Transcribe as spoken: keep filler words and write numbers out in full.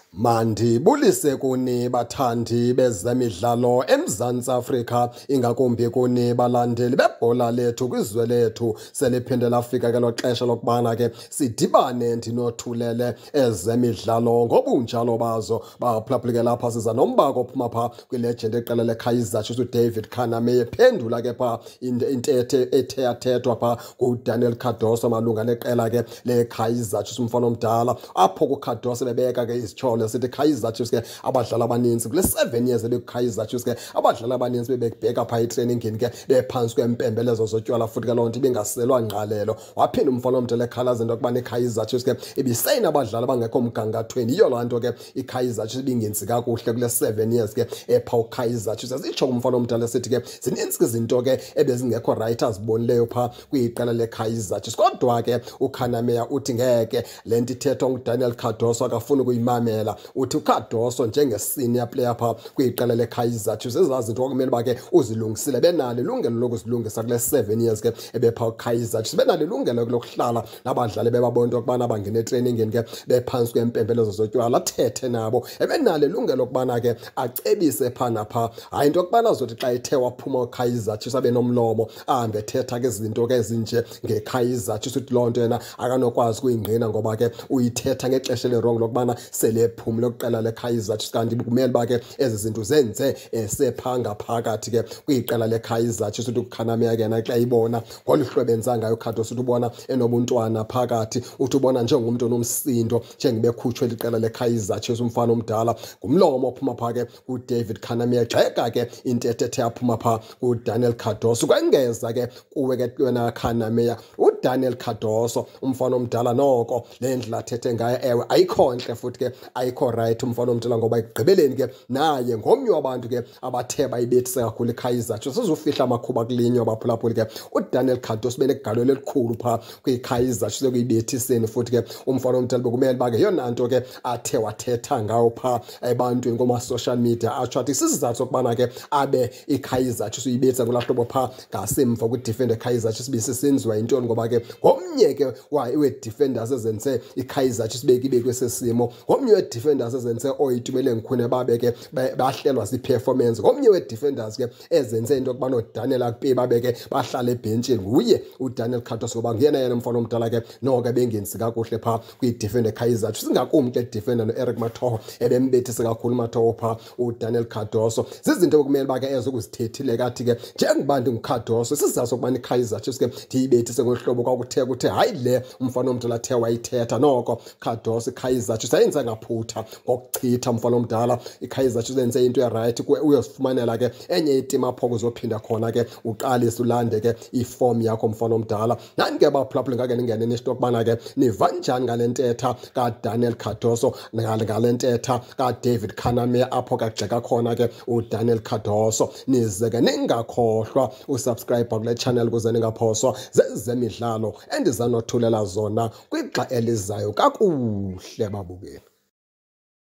Mandibulise kuni bathandi bezemidlalo eMzantsi Afrika, ingakumbi kuni balandeli bebhola lethu kwizwe lethu. Seliphinde lafika ke lo xesha lokubana ke sidibane ndinothulele ezemidlalo ngobunjalo bazo. Baphulaphulike lapha siza nombako ophuma pha kwilegend eqela leKaizer Chiefs uDavid Khaname ephendula ke pha intethe ethe yathethwa pha nguDaniel Cardoso malunga neqela ke leKaizer Chiefs umfana omdala, apho kuCardoso bebeka ke izitshoyo sithi Kaizer Chiefs ke abadlali abaninzi kule seven years beKaizer Chiefs ke abadlali abaninzi bebekubheka pha etraining ke bephansi kwempembelezo zotywala futhi ke loo nto ibingaselwa ngqalelo. Waphinda umfana omdala ekhalaza into yokubana iKaizer Chiefs ke ibisayina abadlali abangekho mgangathweni. Yiyo loo nto ke iKaizer Chiefs ibingenzi kakuhle kule seven years ke epha uKaizer Chiefs. Asitsho umfana omdala sithi ke zininzi izinto ke ebezingekho right azibonileyo pha kwiqela leKaizer Chiefs, kodwa ke uKhaname uthi ngeke le nto ithethwa nguDaniel Cardoso akafuni ukuyimamela. Uthi uCardoso njenge-senior player pha kwiqela leKaizer Chiefs ezazinto okumele uba ke uzilungisile, benalo ilungelo lokuzilungisa kule seven years ke ebepha uKaizer Chiefs, benalo ilungelo lokuhlala nabadlali bebabona into yokubana bangene etraining ke bephansi kwempembelezo zotywala, athethe nabo. Ebenalo ilungelo lokubana ke acebise pha napha, hayi into yokubana zothi xa ethe waphuma uKaizer Chiefs abe nomlomo ahambe ethetha ke izinto ke ezinje ngeKaizer Chiefs. Uthi loo nto yena akanokwazi kuyingqina ngoba ke uyithetha ngexesha le-wrong lokubana sele ephumle ukuqela leKaizer Chiefs, kanti kumele uba ke ezi zinto zenze esephanga phakathi ke kwiqela leKaizer Chiefs. Uthi uKhaname ke yena xa ibona ngolu hlobo enza ngayo uCardoso, uthi ubona enobuntwana phakathi, uthi ubona njengomntu onomsindo njengebekhutshwe liqela leKaizer Chiefs. Umfana omdala ngumlomo ophuma pha ke uDavid Khaname, gxeka ke intethe ethe yaphuma pha uDaniel Cardoso. Kwengeza ke kuwe ke wena Khaname, uDaniel Cardoso umfana omdala noko le ndlela athethe ngayo ewe ayikho ntle futhi ke ayikho right umfana omdala, ngoba ekugqibeleni ke naye ngomnye wabantu ke abathe bayibethise kakhulu iKaizer Chiefs. Sizofihla amakhuba kulinywa abaphulaphuli ke uDaniel Cardoso benegalelo elikhulu pha kwiKaizer Chiefs ekuyibethiseni futhi ke umfana omdala bekumele uba ke yona nto ke athe wathetha ngawo pha ebantwini kuma-social media atsho athi isizathu sokubana ke abe iKaizer Chiefs uyibethisa kulaa hlobo pha ngasemva kwidefender eKaizer Chiefs bisisenziwa yintoni, ngoba ke ngomnye ke wee-defenders ezenze iKaizer Chiefs bekibekwe sesimo, ngomnye wee-defenders ezenze oyitumele ngikhune babe ke bahlelwa zii-performance, ngomnye wee-defenders ke ezenze into yokubana uDaniel akupe babe ke bahlala ebhentshini nguye uDaniel Cardoso, ngoba nguyena yena umfana omdala ke noko bengenzi kakuhle pha kwidefender eKaizer Chiefs. Ingakumbi ke defender noEric Matoho ebembethise kakhulu Matoho pha uDaniel Cardoso. Zizinto okumele uba ke ezo kuzithethile kathi ke njengoba ndinguCardoso isizathu sokubana iKaizer Chiefs ke ndiyibethise ngolu hlobo kwakuthe kuthe hayi le umfana omdala athe wayithetha noko Cardoso iKaizer Chiefs ayenze ngaphutha ngokuchitha umfana omdala. iKaizer Chiefs yenze into erayithi uyozifumanela ke enye itim apho kuzophinda khona ke uqalise ulande ke iform yakho mfana omdala. Nani ke baphulaphula ngake ningene nishito yokubana ke niva njani ngale ntetha kaDaniel Cardoso ngale ntetha kaDavid Khaname apho kagxeka khona ke uDaniel Cardoso. Nize ke ningakhohlwa usubscribe kule channel ukuze ningaphoswa zezemidlalo endizanothulela zona kwixa elizayo kakuhle babukeli.